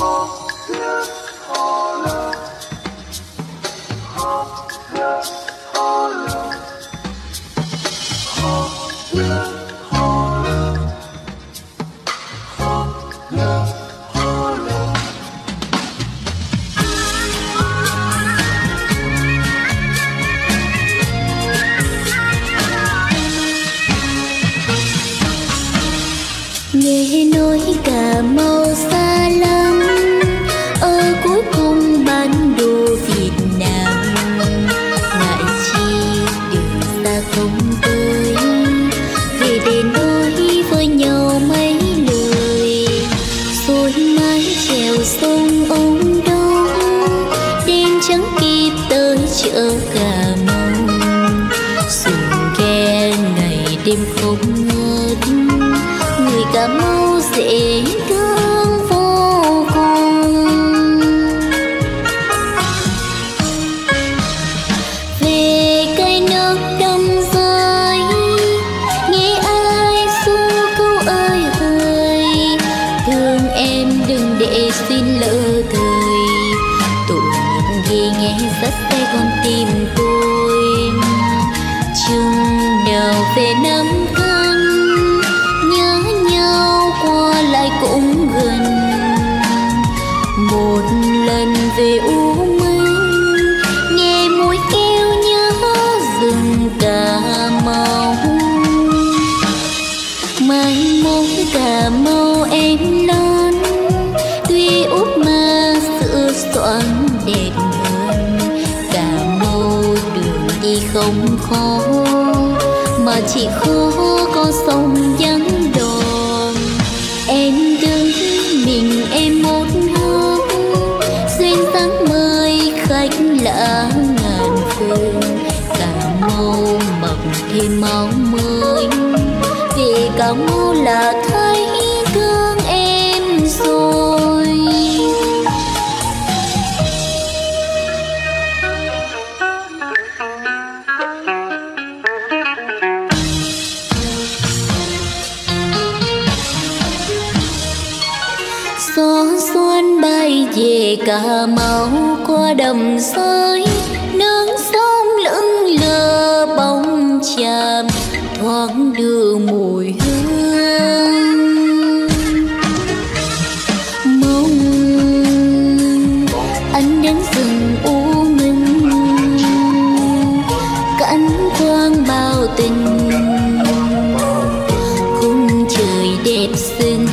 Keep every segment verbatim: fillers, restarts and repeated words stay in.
Nghe nói Cà Mau xa lắm, ở cuối cùng bản đồ Việt Nam. Ngại chi đường xa không tới, về để nói với nhau mấy lời. Rồi mái chèo sông ông Đông, đêm chẳng kịp tới chợ Cà Mau. Xuồng ghe ngày đêm không ngớt, người Cà Mau dễ thương vô cùng. Về cây nước đầm rơi, nghe ai ru câu ơi hỡi, thương em đừng để xin lỡ thời. Tội nghiệp ghê nghe rất say con tim tôi, chừng nào về năm tháng nhớ nhau qua lại cũng gần. Một lần về U Minh, nghe mùi kêu nhớ rừng Cà Mau. Mai mốt Cà Mau em lớn, tuy út mà sửa soạn đẹp hơn. Cà Mau đường đi không khó, mà chỉ khó có sông vắng đò. Em đứng mình em một hướng, duyên dáng mời khách lạ ngàn phương. Cà Mau mặc thêm áo mới, vì Cà Mau là thấy thương em rồi. Gió xuân bay về Cà Mau qua đầm rơi, nương sông lững lờ bóng chàm thoáng đưa mùi hương. Mong anh đến rừng U Minh, cánh quang bao tình, khung trời đẹp xinh.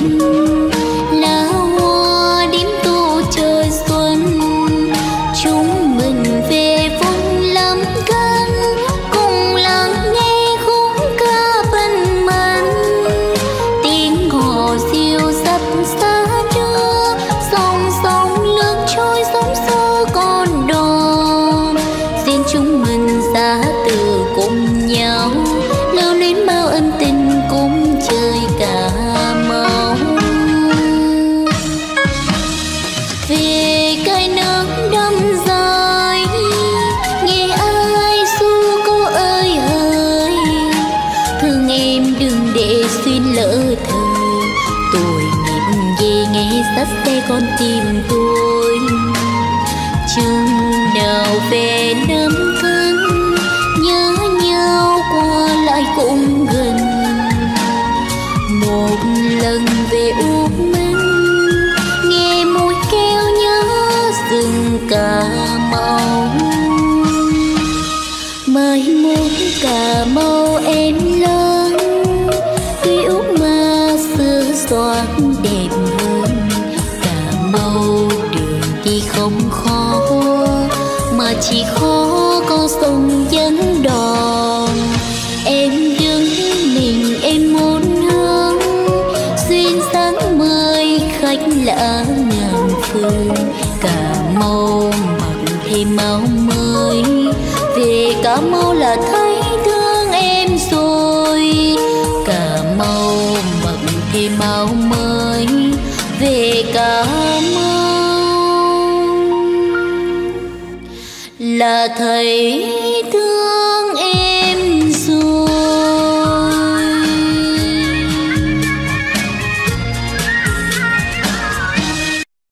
Sắt xe con tim tôi, chừng nào về năm tháng nhớ nhau qua lại cũng gần. Một lần về U Minh, nghe mùi kêu nhớ rừng Cà Mau. Mai mốt Cà Mau em lớn, tuy út mà xưa xoan đẹp hơn. Đường đi không khó, mà chỉ khó có sông vắng đò. Em đứng mình em một hướng, duyên dáng mời khách lạ ngàn phương. Cà Mau mặc thêm áo mới, về Cà Mau là thấy thương em rồi. Cà Mau mặc thêm áo mới, về Cà Mau là thấy thương